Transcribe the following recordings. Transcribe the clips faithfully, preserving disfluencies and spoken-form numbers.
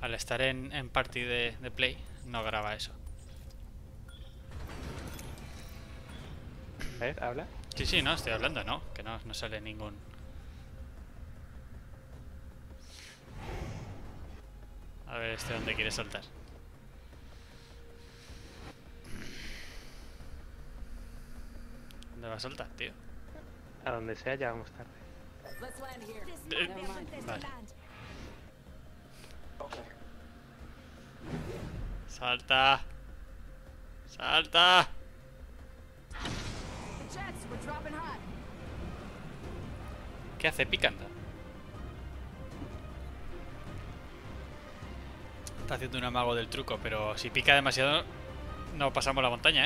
al estar en, en party de, de play, no graba eso. A ver, habla. Sí, sí, no, estoy hablando, no, que no, no sale ningún... A ver, este dónde quiere saltar. ¿Dónde va a saltar, tío? A donde sea ya vamos tarde. Eh, Vale. Salta. Salta. ¿Qué hace picando? Está haciendo un amago del truco, pero si pica demasiado no pasamos la montaña, ¿eh?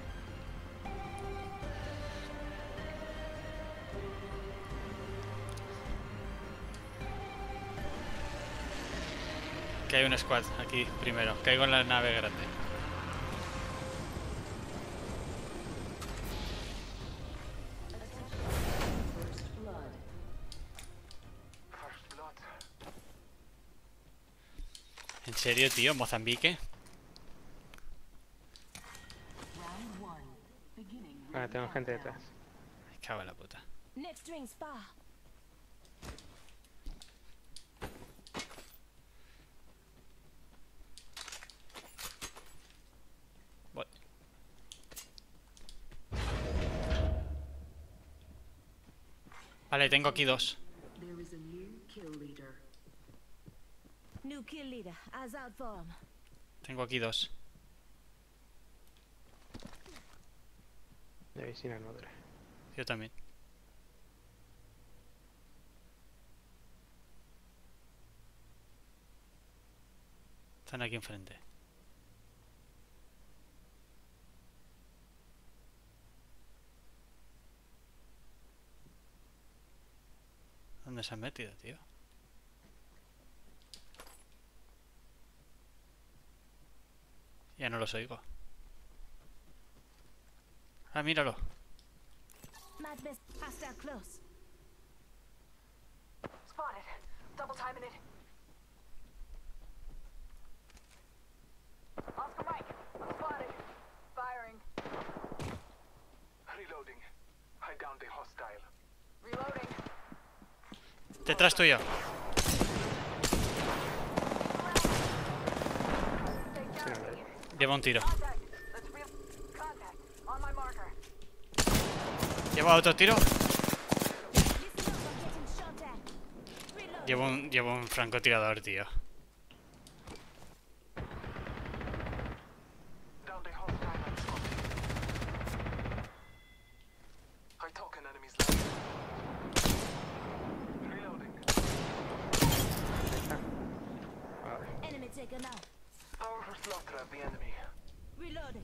Que hay un squad aquí primero. Caigo en la nave grande. ¿En serio, tío? ¿Mozambique? Ahora tengo gente detrás. Me cago en la puta. Next ring's far. Voy. Vale, tengo aquí dos. There is a new kill leader. New kill leader. Eyes out for him. Tengo aquí dos. De sin armadura. Yo también. Están aquí enfrente. ¿Dónde se han metido, tío? Ya no los oigo. Ah, míralo. Mad best hostile close. Spotted. Double timing it. Oscar Mike. I'm spotted. Firing. Reloading. I downed a hostile. Reloading. Detrás tuyo. Sin armadura. Lleva un tiro. Contact. Let's re- Contact. On my marker. Lleva otro tiro. Listen up, I'm getting shot at. Reload. Llevo un, llevo un francotirador, tío. Downed a hostile on spot. I talk an enemy's line. Reloading. Vale. Enemy taken out. Powerful slaughter of the enemy. Reloading.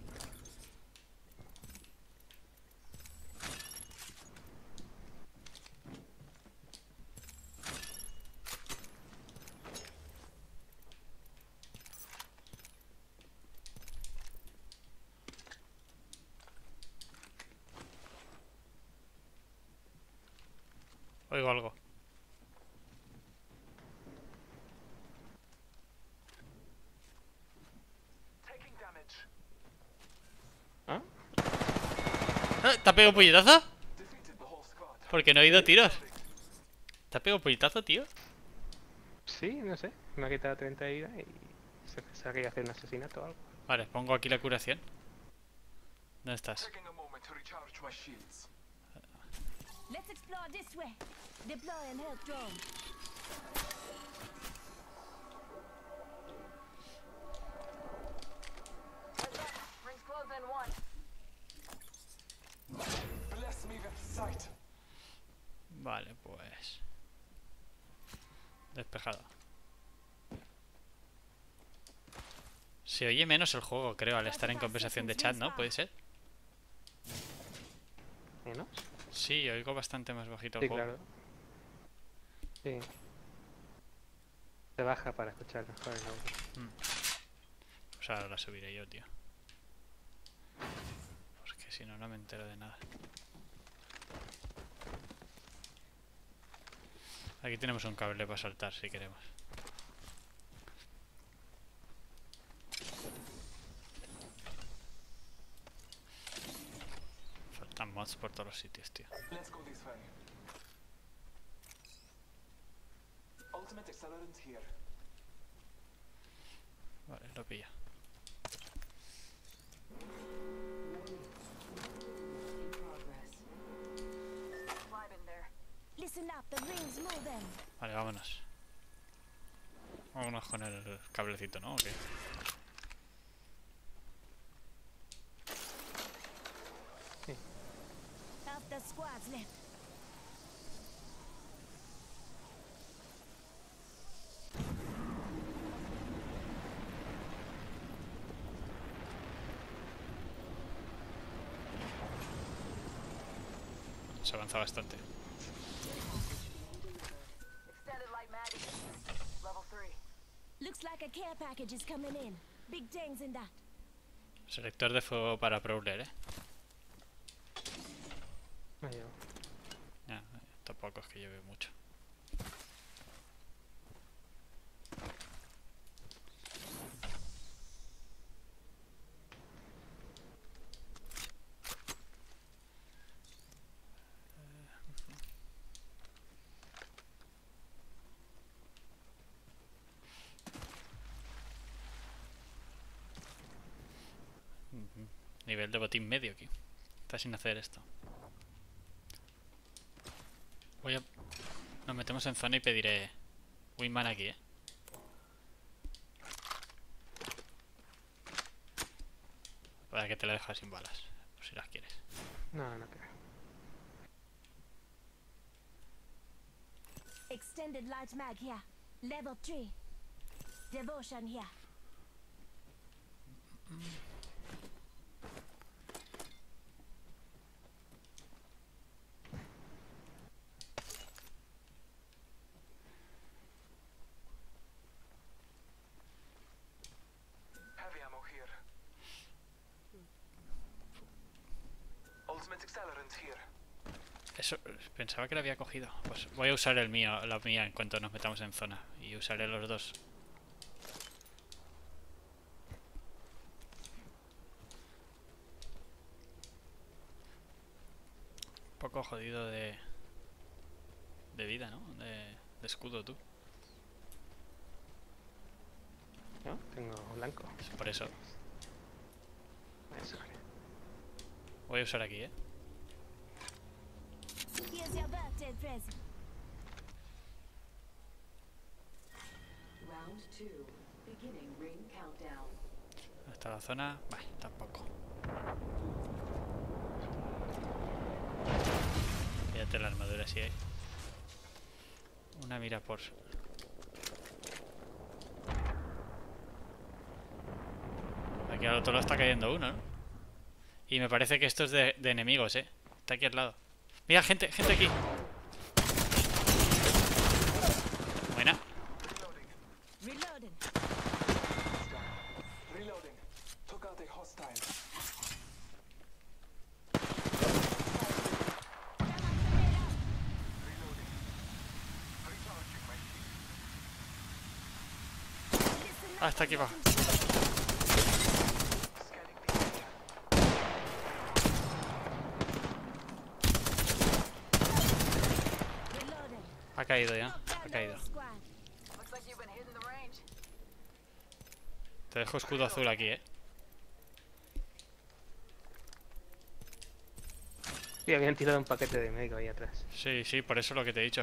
Oigo algo. Taking damage. ¿Ah? ¿Ah? ¿Te ha pegado un puñetazo? Defeated the whole squad. Porque no he oído tiros. ¿Te ha pegado un puñetazo, tío? Sí, no sé. Me ha quitado treinta de vida y se pensaba que iba a hacer un asesinato o algo. Vale, pongo aquí la curación. ¿Dónde estás? Taking a moment to recharge my shields. Let's explore this way. Deploy and help drone. Heads up. Rings close in one. Bless me with sight. Vale, pues... Despejado. Se oye menos el juego, creo, al estar en conversación de chat, ¿no? ¿Puede ser? ¿Menos? Sí, oigo bastante más bajito el Sí, juego. claro. Sí. Se baja para escuchar mejor el audio. Pues ahora la subiré yo, tío. Porque si no, no me entero de nada. Aquí tenemos un cable para saltar si queremos. mods por todos los sitios, tío. Let's go this way. Ultimate accelerant here. Vale, lo pilla. In progress. Vibe in there. Listen up, the ring's moving. Vale, vámonos. Vámonos con el cablecito, ¿no? ¿O qué? Half the squad's left. Se avanza bastante. Extended light magazine. Level three. Looks like a care package is coming in. Big things in that. Selector de fuego para Prowler, ¿eh? Me llevo. Ya, tampoco es que lleve mucho. Ujú. Nivel de botín medio aquí. Está sin hacer esto. Voy a... Nos metemos en zona y pediré Wingman aquí, eh. Para que te la dejas sin balas, por si las quieres. No, no creo. Extended light mag here. Level three. Devotion here. Heavy ammo here. Ultimate accelerant here. Eso, pensaba que lo había cogido. Pues voy a usar el mío, la mía en cuanto nos metamos en zona. Y usaré los dos. Un poco jodido de... De vida, ¿no? De, de escudo, tú. ¿No? Tengo blanco. Es por eso. Eso, vale. Voy a usar aquí, ¿eh? Here's your birthday present. Round two. Beginning ring countdown. Hasta la zona... Vale, tampoco. Fíjate la armadura si hay. Una mira por... Aquí al otro lado está cayendo uno, ¿no? Y me parece que esto es de, de enemigos, ¿eh? Está aquí al lado. Mira, gente, gente aquí. Buena. Reloading. Reloading. Reloading. Took out a hostile. Reloading. Recharging my shield. Listen Ah, up, está aquí abajo. Scanning the area. reloading. Ha caído ya. Knock Ha down the caído. whole squad. Looks like you've been hitting the range. Te dejo escudo azul aquí, ¿eh? Sí, habían tirado un paquete de médico ahí atrás. Sí, sí, por eso lo que te he dicho.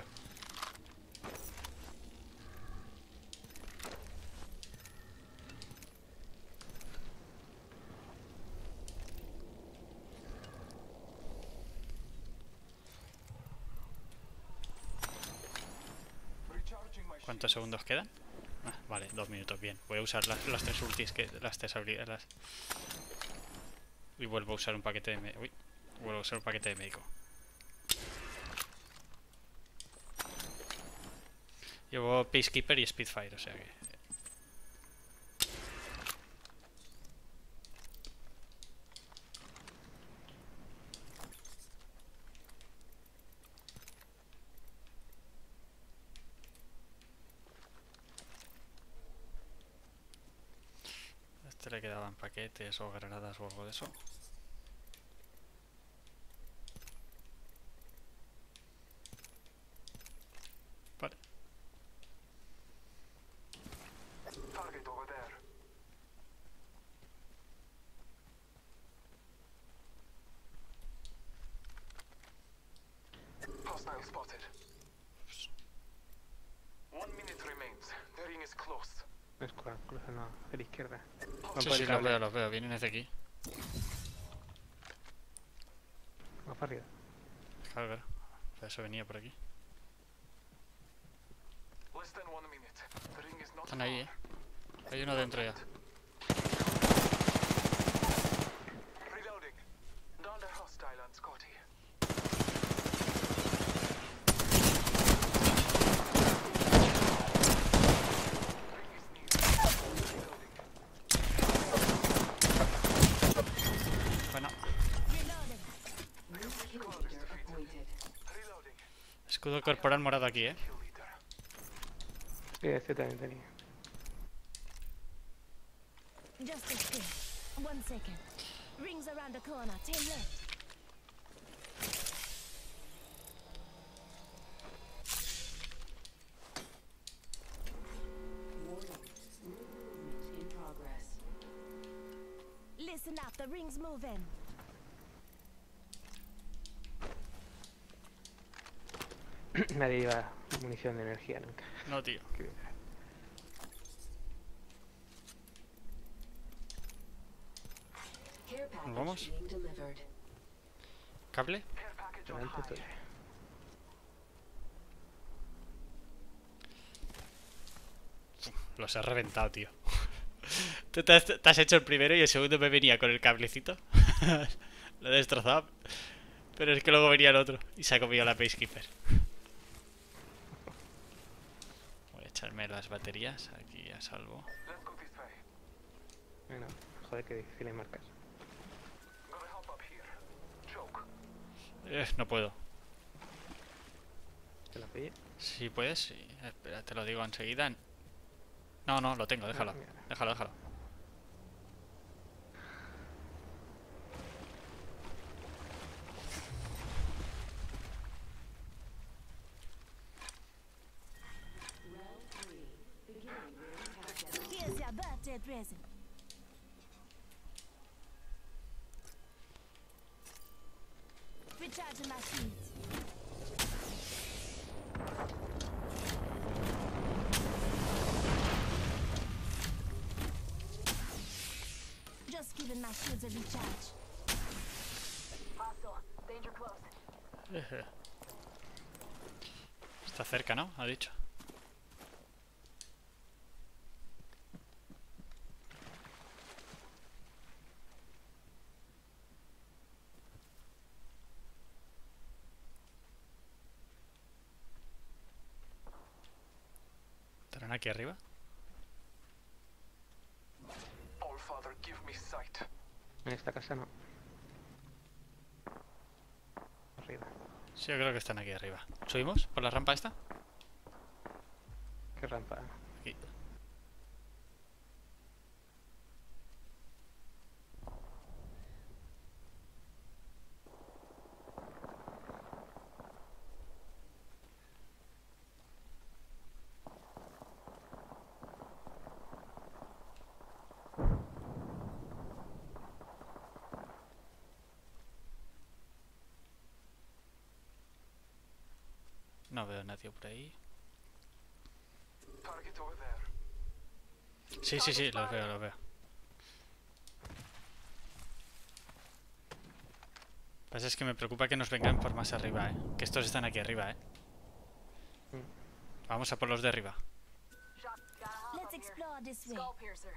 Recharging my shield. ¿Cuántos segundos quedan? Ah, vale, dos minutos, bien. Voy a usar las, las tres ultis que... Las tres habilidades. Y vuelvo a usar un paquete de... me- Uy, vuelvo a usar un paquete de médico. Llevo Peacekeeper y Spitfire, o sea que... A este le quedaban paquetes o granadas o algo de eso. Hostile spotted. One minute remains. The ring is close. No es cual, cruza no, a la izquierda. Van Sí, por sí, el los cable. veo, los veo. Vienen desde aquí. Más para arriba. Claro, claro. Por eso venía por aquí. Less than one minute. The ring is not Están ahí, eh. far. Hay uno dentro ya. Reloading. Down the hostile on Scotty. Ring is near. Reloading. Bueno, Reloading. New kill leader appointed. Reloading. escudo corporal morado aquí, eh. Kill leader. Sí, este también tenía. Just a spin. One second. Rings around the corner. Ten left. Warning. New movement in progress. Listen up. The ring's moving. Nadie lleva munición de energía nunca. No, tío. Qué- Care package vamos? being delivered. ¿Cable? Care package on Delante high. tuyo. Los he reventado, tío. Tú te has, te has hecho el primero y el segundo me venía con el cablecito. Lo he destrozado. Pero es que luego venía el otro y se ha comido la Peacekeeper. Voy a echarme las baterías aquí a salvo. Let's go this way. Bueno, joder, qué difíciles marcas. Gotta hop up here. Choke. Eh, no puedo. ¿Te la pillé? Si puedes, sí. Espera, te lo digo enseguida. No, no, lo tengo, déjalo. Ah, mira. Déjalo, déjalo. Round three. Beginning ring countdown. Here's your birthday present. Recharging my shields. Just giving my shields a recharge. Hostile. Danger close. Está cerca, ¿no? Ha dicho. ¿Estarán aquí arriba? All Father, give me sight. En esta casa no. Arriba. Sí, yo creo que están aquí arriba. ¿Subimos por la rampa esta? Qué rampa. Aquí. No veo a nadie por ahí. Target over there. Sí, sí, sí, los veo, los veo. Lo que pasa es que me preocupa que nos vengan por más arriba, ¿eh? Que estos están aquí arriba, ¿eh? Vamos a por los de arriba. Shot. Gotta hop Let's up here. explore this way. Skull piercer.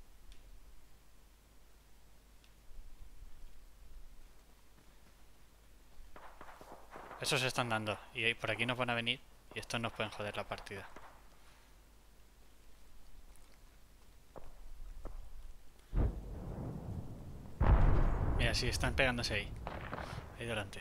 Esos se están dando. Y ahí- por aquí nos van a venir. Y estos nos pueden joder la partida. Mira, sí, están pegándose ahí. Ahí delante.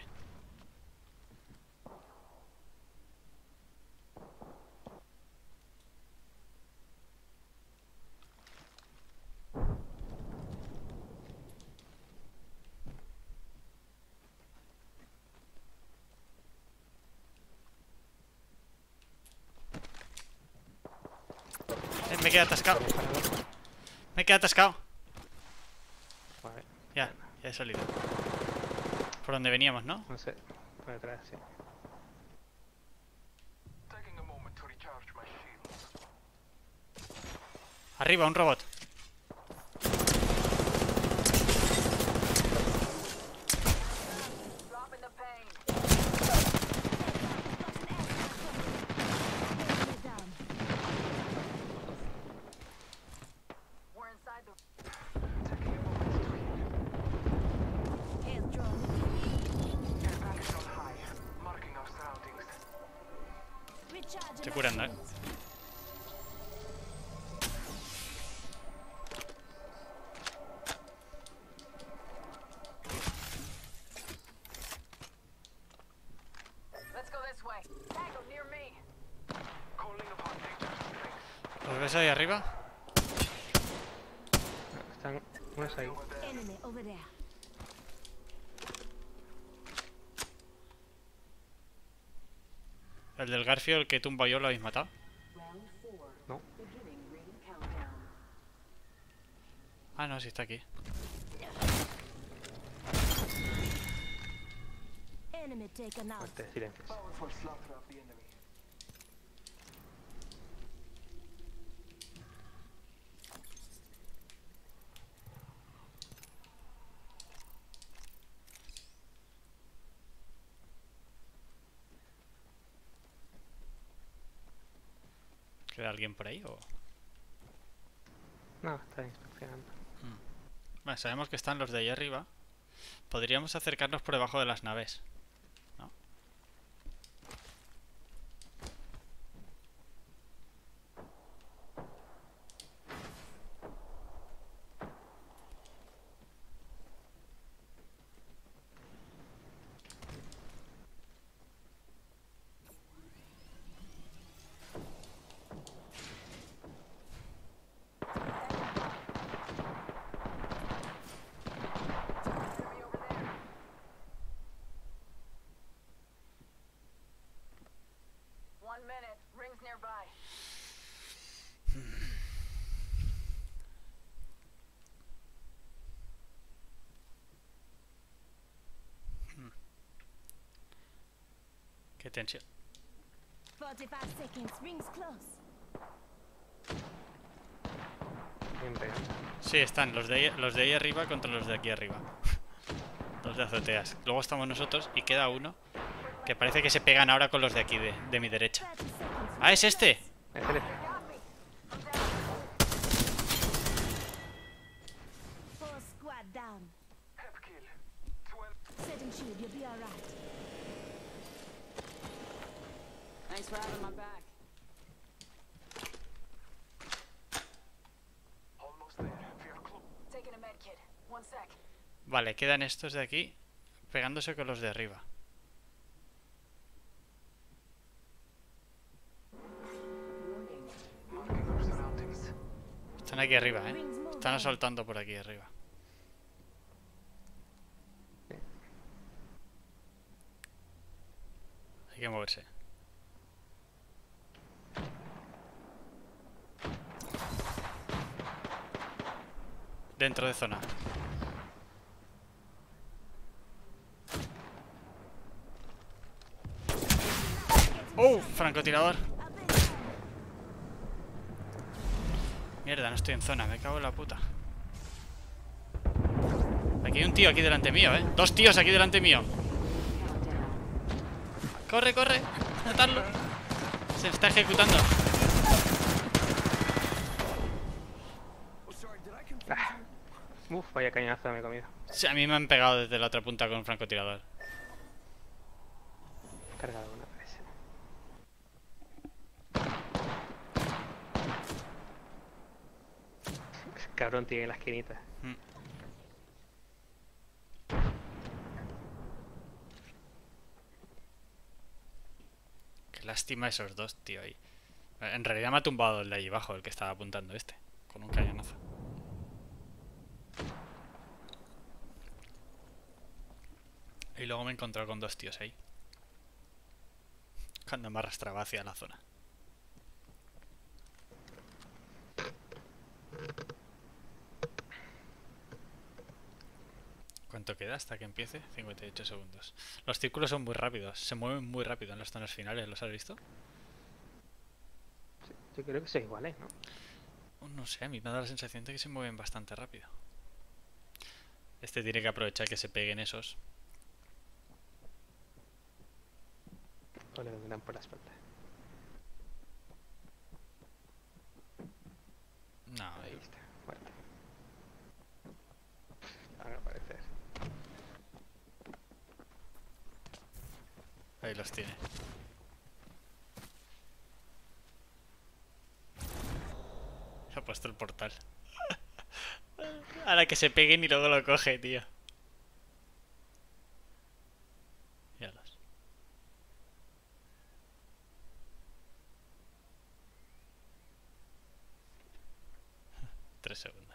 Eh, me he quedado atascado. Me he quedado atascado. Vale. Ya, ya he salido. Por donde veníamos, ¿no? No sé. Por detrás, sí. Arriba, un robot. Dropping the pain. Enemy down. We're inside the. Air drone. Care package on high. Marking our surroundings. Recharging Estoy my curando, eh. shields. Let's go this way. Tango near me. Calling upon nature's strength. ¿Los ves ahí arriba? No, están unos ahí. Over there. Enemy over there. El del Garfio, el que tumba yo, lo habéis matado. Round four. No. Beginning ring countdown. Ah, no, sí está aquí. Enemy taken out. Muerte, silencios. Powerful slaughter of the enemy. ¿Queda alguien por ahí o...? No, está inspeccionando. Vale, sabemos que están los de ahí arriba. Podríamos acercarnos por debajo de las naves. ¿No? Enemy over there. One minute. Rings nearby. Qué tensión. forty-five seconds. Rings close. Bien pegado. Sí, están los de ahí, los de ahí arriba contra los de aquí arriba. Los de azoteas. Luego estamos nosotros y queda uno que parece que se pegan ahora con los de aquí de, de mi derecha. thirty seconds. ¡Ah, es este! Es el F. Got me. I'm down. Four squad down. Hep kill. Twelve. Setting shield. You'll be alright. Thanks for having my back. Almost there. We're close. Taking a med kit. One sec. Vale, quedan estos de aquí pegándose con los de arriba. Warning. Marking our surroundings. Están aquí arriba, ¿eh? Rings moving. Están asaltando por aquí arriba. Hay que moverse. Dentro de zona. ¡Oh! Francotirador. Mierda, no estoy en zona, me cago en la puta. Aquí hay un tío aquí delante mío, ¿eh? Dos tíos aquí delante mío. ¡Corre, corre! ¡Matadlo! Se está ejecutando. Ah. Uf, vaya cañazo me he comido. Sí, a mí me han pegado desde la otra punta con un francotirador. Cargado una vez. Cabrón, tiene la esquinita. Mm. Qué lástima esos dos, tío, ahí. En realidad me ha tumbado el de allí abajo, el que estaba apuntando este. Con un cañonazo. Y luego me he encontrado con dos tíos ahí. Cuando me arrastraba hacia la zona. ¿Cuánto queda hasta que empiece? cincuenta y ocho segundos. Los círculos son muy rápidos. Se mueven muy rápido en las zonas finales. ¿Los has visto? Sí, yo creo que son iguales, ¿no? No sé, a mí me da la sensación de que se mueven bastante rápido. Este tiene que aprovechar que se peguen esos. O le dominan por la espalda. No, Ahí yo- está, muerto. Van a aparecer. ahí los tiene. Se ha puesto el portal. A la que se peguen y luego lo coge, tío. Míralos. Tres segundos.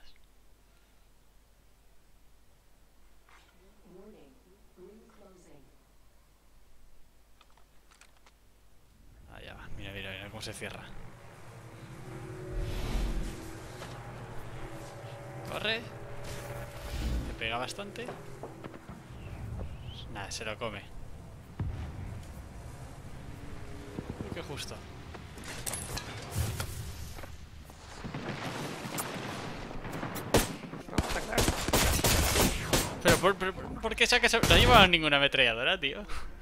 Warning. Ring closing. Allá va. Mira, mira, mira cómo se cierra. Corre. Le pega bastante. Nada, se lo come. Uy, qué justo. Vamos a sacar. Pero por, por, ¿por qué sacas? No ha llevado ninguna ametralladora, tío.